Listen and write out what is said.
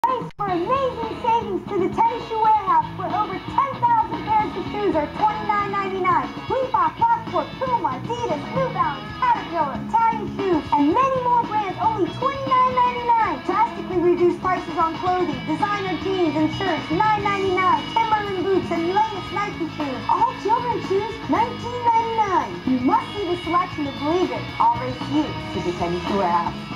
Race for amazing savings to the Tennis Shoe Warehouse, where over 10,000 pairs of shoes are $29.99. Reebok, Rockport, Puma, Adidas, New Balance, Caterpillar, Italian Shoes, and many more brands only $29.99. Drastically reduced prices on clothing, designer jeans and shirts $9.99. Timberland boots and latest Nike shoes. All children's shoes $19.99. You must see the selection to believe it. I'll race you to the Tennis Shoe Warehouse.